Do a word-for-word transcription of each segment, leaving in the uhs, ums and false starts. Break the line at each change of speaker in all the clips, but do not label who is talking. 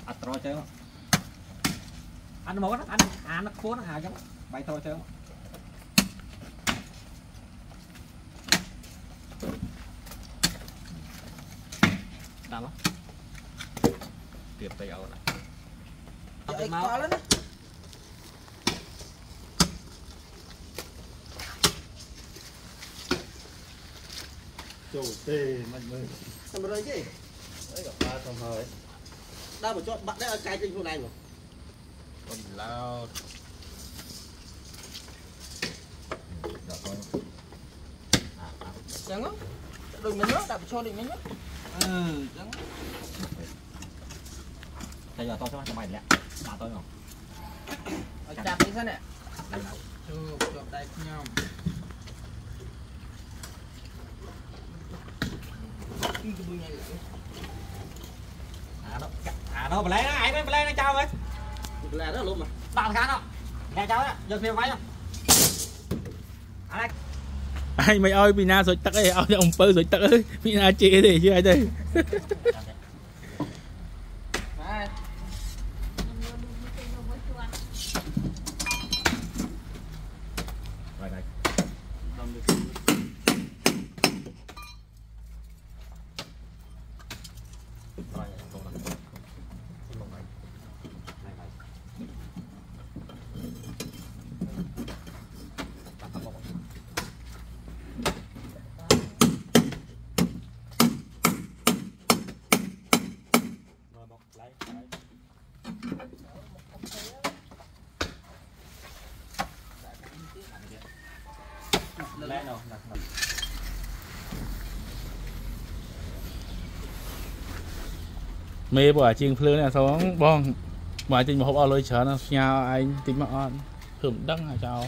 ăn trôi chơi ăn một nó ăn ăn nó khốn à chứ bay trôi chơi đau lắm tiệp tay áo này
Vậy có lắm
chủ tê mạnh mẽ
làm rồi chứ
đấy gặp ba thằng hơi
đâu mà cho bạn đấy ở cài trên chỗ này mà
còn lao
chẳng á đừng mình nhớ đập cho đừng mình nhớ ừ chẳng
bây giờ tôi sẽ mày lẹ đào tôi không
chặt đi thế này chưa chọn đây nhau
à nó à nó mà lấy nó ai mới lấy nó trao ấy
là đó luôn mà
đào khá nó nghe cháu đó giờ phiêu váy không anh
ai mày ơi Pina rồi tắc ấy ông ông pơ rồi tắc ấy Pina chê thì chứ ai đây
lẽ đâu
mê bỏ chiên phơi này sống bong mà tình một hộp ao lôi chở nó nhau anh tính mà on hưởng đắng hả cháu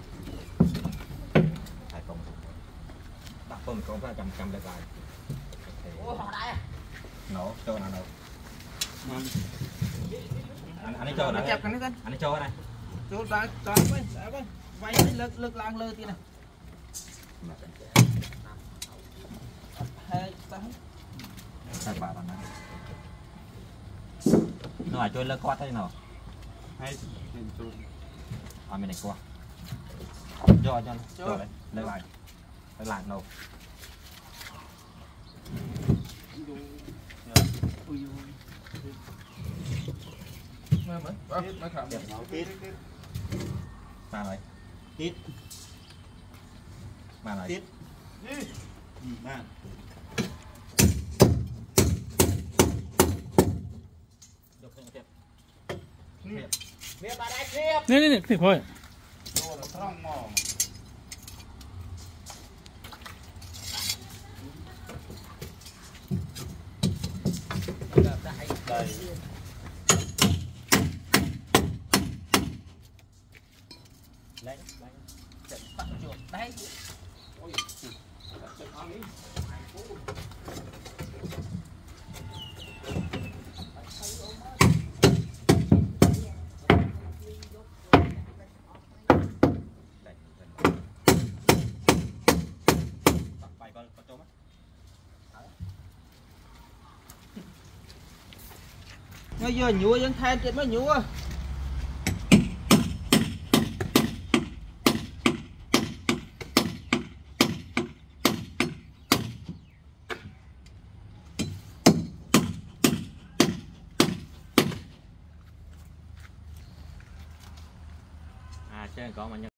phải không đặt phần con phải cầm cầm lại lại nổ cho nào nổ anh anh ấy cho này anh ấy cho này
chỗ đó đó quay quay vay lực lực lang lơ tí này hai tám
sai bà bạn này nó là chơi lơ quát thế nào
hay
à mình này qua cho cho cho đấy lấy lại lấy lại đâu
mày mới mày khám
đẹp nó tít
mà này
tít
mà này
tít mà
Việc bà đại tiếp.
nè nè nè thì thôi
đồ nó trong mỏ đây
lấy lấy
Bắt chuột đấy. Ôi. Bây giờ nhúa dân than chết mới nhúa.
à chứ có mà